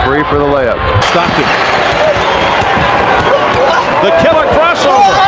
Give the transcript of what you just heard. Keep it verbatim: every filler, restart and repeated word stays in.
free for the layup. Stockton. The killer crossover.